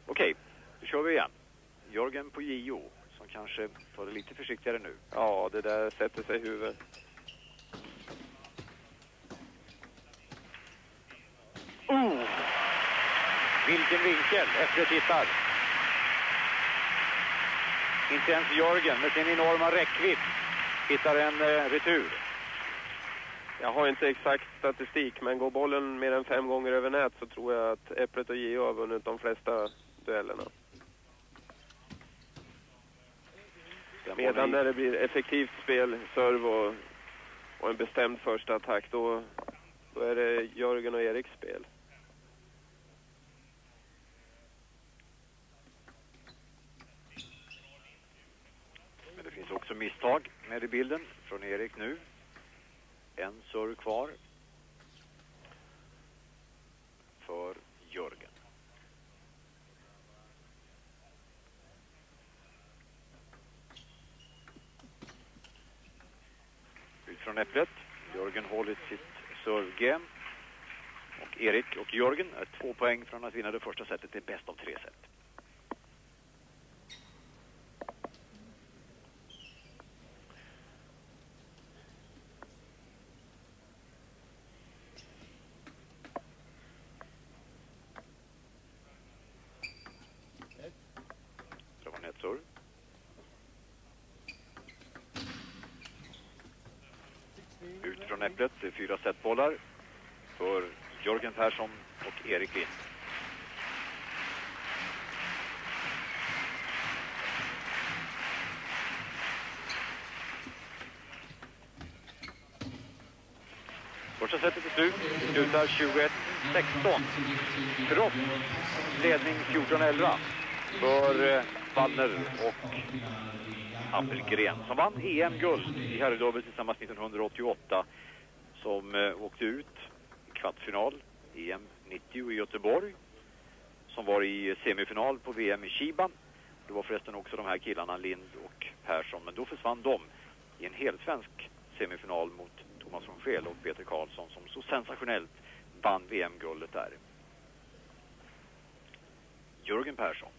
Okej, då kör vi igen. Jörgen på JO, som kanske tar det lite försiktigare nu. Ja, det där sätter sig i huvudet. Vilken vinkel efter tittar. Inte ens Jörgen med sin enorma räckvidd hittar en retur. Jag har inte exakt statistik, men går bollen mer än 5 gånger över nät så tror jag att Äpplet och JO har vunnit de flesta duellerna. Medan när det blir effektivt spel, serv och en bestämd första attack, då är det Jörgen och Eriks spel. Men det finns också misstag med i bilden från Erik nu. En serv kvar för Jörgen. Ut från Äpplet. Jörgen håller sitt servegame. Och Erik och Jörgen är 2 poäng från att vinna det första setet. Det är bäst av 3 set. Det var netserv. Ut från Äpplet, det är 4 setbollar för Jörgen Persson och Erik Lind. Första setet är slut, slutar 21-16. Trots ledning 14-11 för Wallner och Appelgren, som vann EM-guld i herrdubbel tillsammans 1988, som åkte ut i kvartsfinal EM 90 i Göteborg, som var i semifinal på VM i Chiba. Det var förresten också de här killarna Lind och Persson, men då försvann de i en helt svensk semifinal mot Thomas von Scheel och Peter Karlsson, som så sensationellt vann VM-guldet där. Jörgen Persson.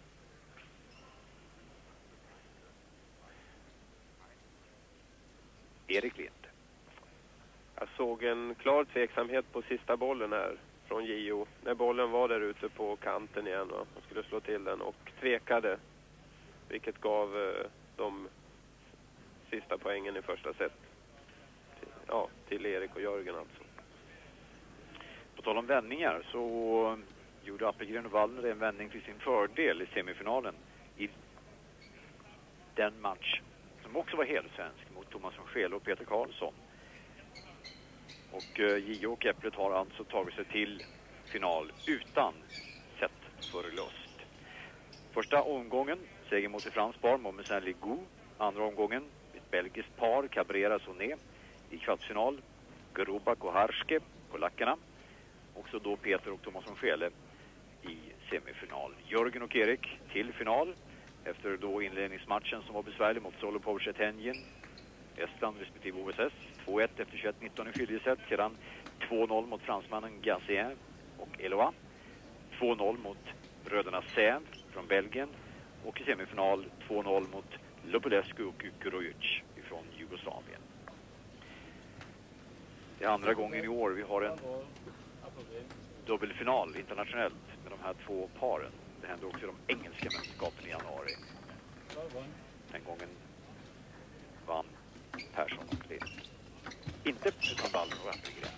Erik Lind. Jag såg en klar tveksamhet på sista bollen här från JO. När bollen var där ute på kanten igen, va? Man skulle slå till den och tvekade. Vilket gav de sista poängen i första set. Till Erik och Jörgen alltså. På tal om vändningar så gjorde Appelgren och Wallner en vändning till sin fördel i semifinalen i den match som också var helt svensk mot Thomas von Scheel och Peter Karlsson. Och JO och Äpplet har alltså tagit sig till final utan setförlust. Första omgången, seger mot ett franskt par, Mommesen Ligou. Andra omgången, ett belgiskt par, Cabrera-Soné. I kvartsfinal, Grubak och Harske, polackerna. Också då Peter och Thomas von Scheel i semifinal. Jörgen och Erik till final efter då inledningsmatchen som var besvärlig mot Solopov-Chetenjen, Estland respektive OSS. 2-1 efter 21-19 i skiljeset. Sedan 2-0 mot fransmannen Gassien och Eloa. 2-0 mot bröderna Säv från Belgien. Och i semifinal 2-0 mot Lopulescu och Kukurojic från Jugoslavien. Det är andra gången i år vi har en dubbelfinal internationellt med de här 2 paren. Det hände också i de engelska mästerskapen i januari. Den gången vann Persson och Lind. Inte utan Wallner och Appelgren.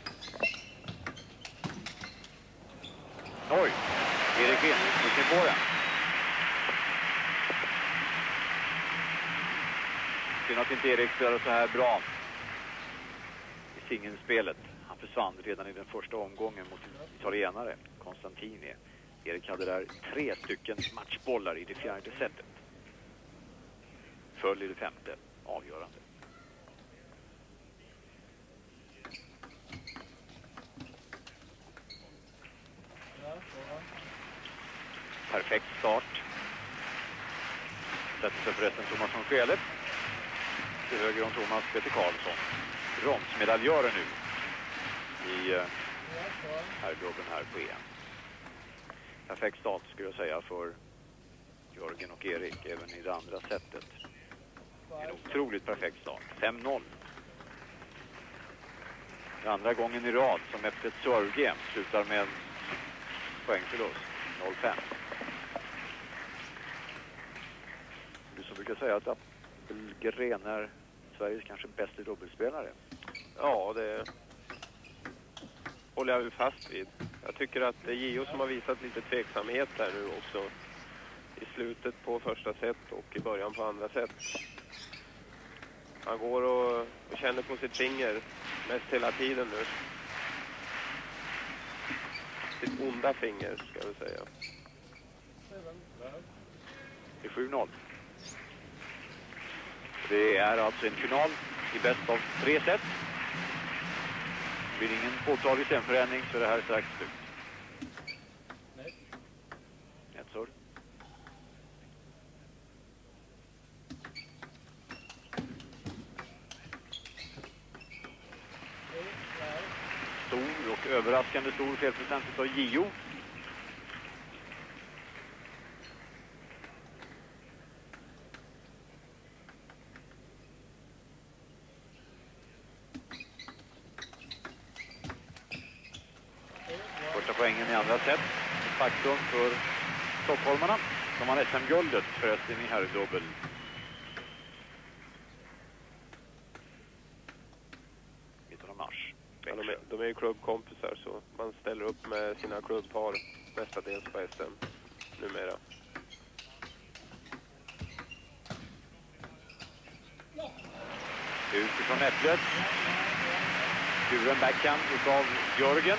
Oj! Erik Lind gick in på den. Synd att inte Erik spelade så här bra i singelspelet. Han försvann redan i den första omgången mot italienare Constantini. Erik hade där 3 stycken matchbollar i det 4:e setet. Föll i det 5:e, avgörande. Perfekt start. Sätter sig förresten Thomas von Scheel. Till höger om Thomas Peter Karlsson. Bronsmedaljörer nu i herrgubben här på EM. Perfekt start skulle jag säga för Jörgen och Erik även i det andra sättet. En otroligt perfekt start. 5-0. Det andra gången i rad som efter ett servegame slutar med poängförlust. 0-5. Du som brukar säga att Appelgren är Sveriges kanske bästa dubbelspelare. Ja, det håller jag väl fast vid. Jag tycker att det är Gio som har visat lite tveksamhet här nu också. I slutet på första set och i början på andra set. Han går och känner på sitt finger mest hela tiden nu. Sitt onda finger, ska jag säga. Det är 7-0. Det är alltså en final i bäst av 3 set. Det blir ingen påtaglig förändring så det här är strax slut. Ett surr. Stor och överraskande stor felprocent av Gio. Första poängen i andra set. Ett faktum för stockholmarna som har SM-guldet förresten i herrdubbel. Mars. Ja, de är ju klubbkompisar så man ställer upp med sina klubbpar mestadels på SM numera. Utifrån Äpplet. Skuren backhand utav Jörgen.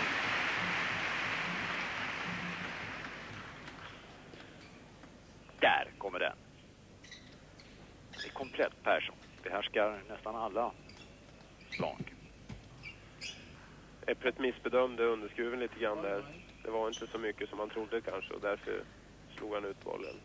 Där kommer den. Det är komplett Persson. Behärskar nästan alla slag. Äpplet missbedömde underskruven lite grann där. Det var inte så mycket som man trodde kanske och därför slog han ut bollen.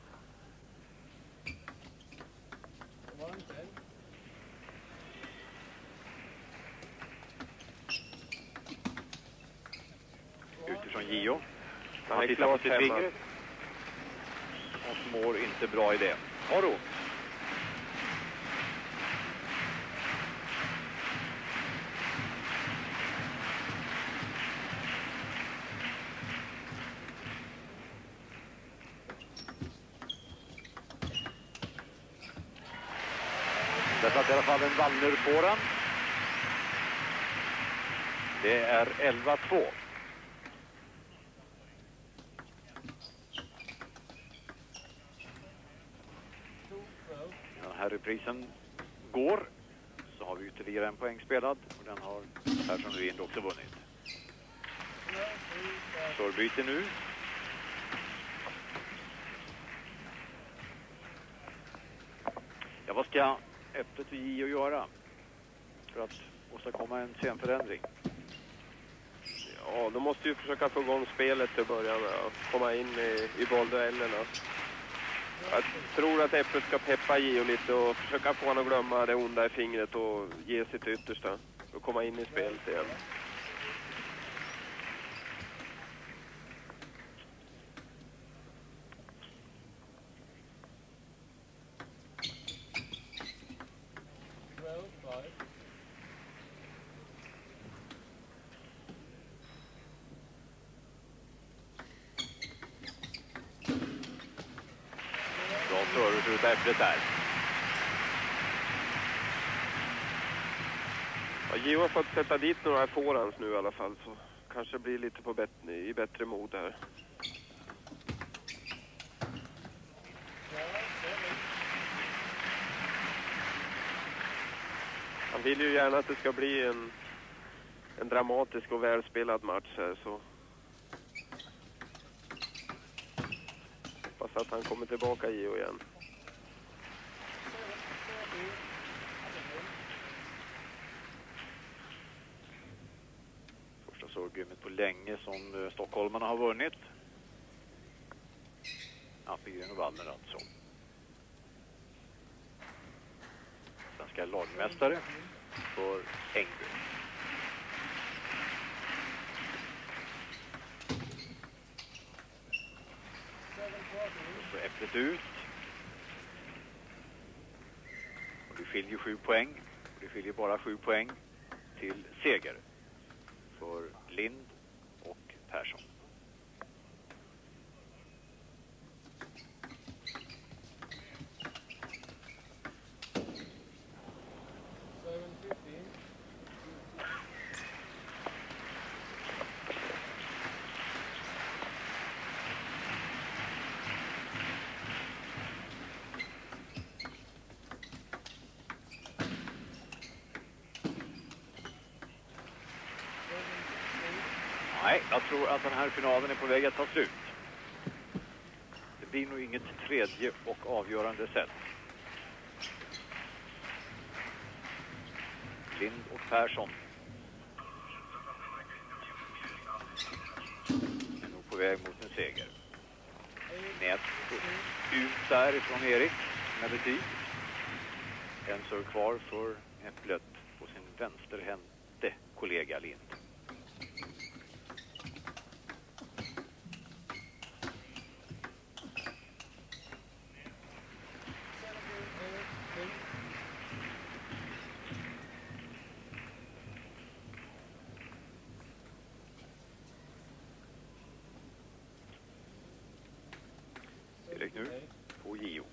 Utifrån Gio. Han är tittar på klart sitt hemma. finger. Och mår inte bra i det. Har du? Där satt i alla fall en Wallner på den. Det är 11-2. Ja, herreprisen går. Så har vi ytterligare en poäng spelad. Och den har Persson Rind också vunnit. Förbyte nu. Ja, vad ska Äpplet och Gio göra för att åstadkomma en scenförändring? Ja, de måste ju försöka få igång spelet till början och komma in i bollduellerna. Jag tror att Äpplet ska peppa Gio lite och försöka få honom att glömma det onda i fingret och ge sitt yttersta och komma in i spelet igen. Bra service ut Äpplet där. Ja, Gio har fått sätta dit några forehands nu i alla fall så kanske blir lite i bättre mod här. Han vill ju gärna att det ska bli en dramatisk och välspelad match här så hoppas att han kommer tillbaka Gio igen. Första sorgummet på länge som stockholmarna har vunnit. Appelgren och Wallner alltså. Svenska lagmästare för Engby. Så sättet ut. Och det skiljer 7 poäng. Och det skiljer bara 7 poäng till seger för Lind och Persson. Nej, jag tror att den här finalen är på väg att ta slut. Det blir nog inget tredje och avgörande set. Lind och Persson är nog på väg mot en seger. Nät ut där ifrån Erik med betyg. En serve kvar för Äpplet på sin vänsterhänte kollega Lind. Erik nu på Gio.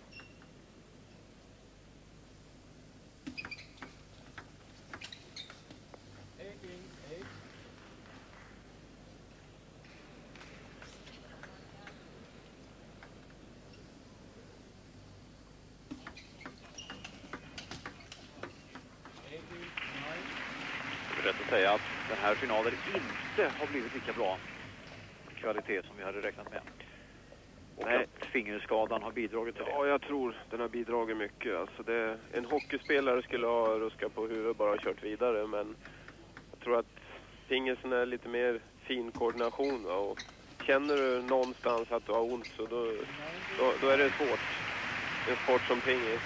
Jag vill rätt att säga att den här finalen inte har blivit lika bra kvalitet som vi hade räknat med. Och Nej. att fingerskadan har bidragit till det. Ja, jag tror den har bidragit mycket. Alltså en hockeyspelare skulle ha ruskat på huvudet bara och kört vidare. Men jag tror att fingersen är lite mer fin koordination. Va? Och känner du någonstans att du har ont så då är det svårt. En sport som pingis.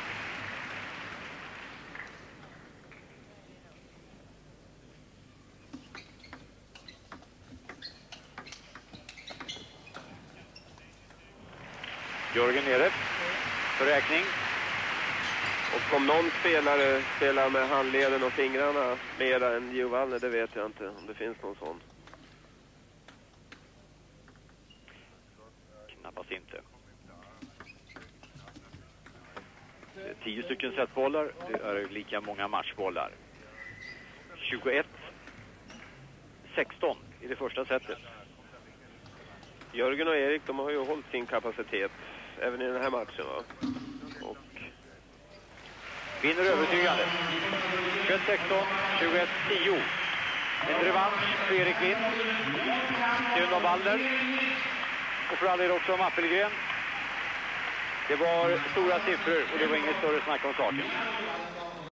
Jörgen nere för räkning. Och om någon spelare spelar med handleden och fingrarna mer än Gio Wallner, det vet jag inte om det finns någon sån. Knappast inte. Det är 10 stycken setbollar. Det är lika många matchbollar. 21-16 i det första setet. Jörgen och Erik, de har ju hållit sin kapacitet även i den här matchen, va? Och vinner övertygande. 21-16, 21-10. En revansch för Erik Lind. Synd om Wallner. Och för all del också om Appelgren. Det var stora siffror och det var inget större snack om saken.